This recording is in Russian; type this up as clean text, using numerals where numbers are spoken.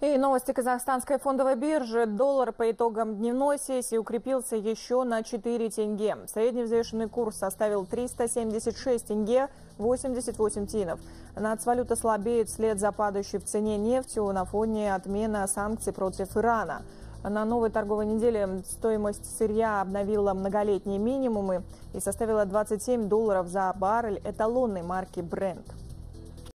И новости казахстанской фондовой биржи. Доллар по итогам дневной сессии укрепился еще на 4 тенге. Средний взвешенный курс составил 376 тенге 88 тинов. Нацвалюта слабеет вслед за падающей в цене нефтью на фоне отмены санкций против Ирана. На новой торговой неделе стоимость сырья обновила многолетние минимумы и составила $27 за баррель эталонной марки Brent.